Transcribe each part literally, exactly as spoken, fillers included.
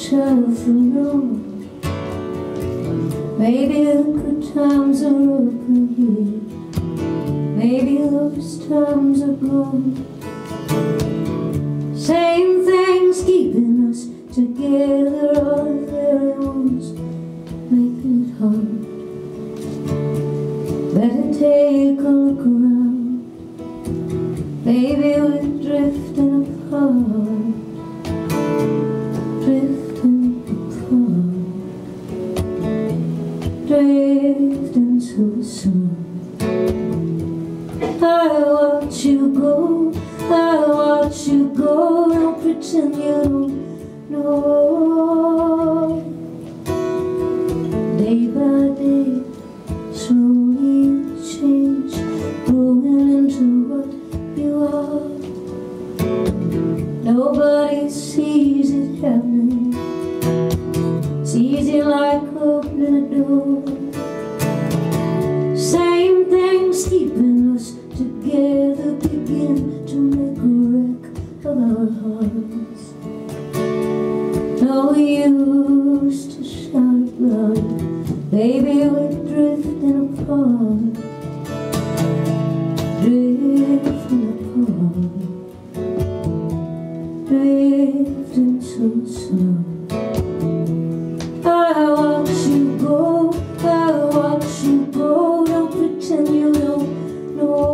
yourself alone. Maybe the good times are over here, maybe those times are gone. Same things keeping us together, all the very ones making it hard. Better take a look around, baby, we're drifting apart, drifting apart, drifting so soon. I watch you go, I watch you go, don't pretend you don't know. Day by day, slowly you change, growing into what you are. Nobody sees it happening, it's easy like opening a door. Same things keeping us together begin to make a wreck of our hearts. No use to shout about it, baby, we're drifting apart, drifting apart, drifting so slow. I watch you go, I watch you go, don't pretend you don't know.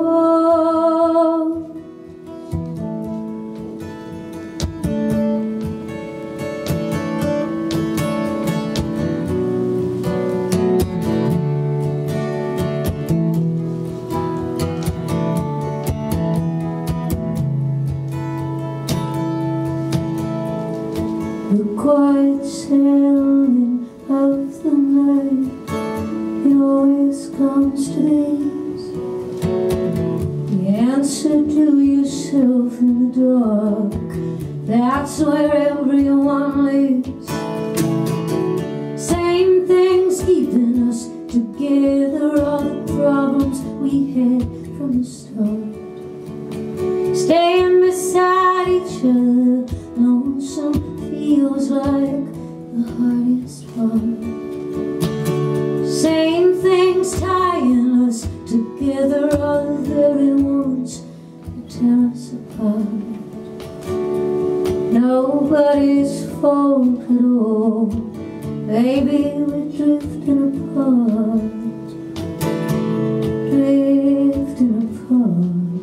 The quiet settling of the night, it always comes to these. The answer to yourself in the dark, that's where everyone lives. Same things keeping us together, all the problems we had from the start. Staying beside each other, lonesome feels like the hardest part. Same things tying us together, all the very ones that tear us apart. Nobody's fault at all, baby, we're drifting apart, drifting apart,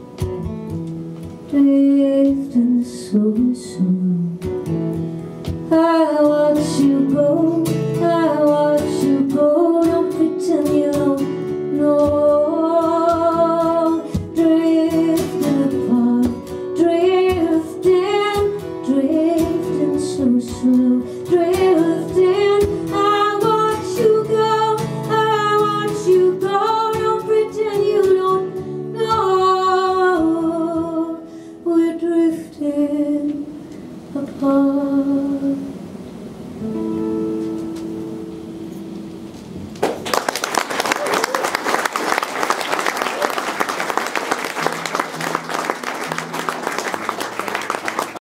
drifting so soon. I watch you go, I watch you go, don't pretend you don't know. Drifting apart, drifting, drifting so slow, drifting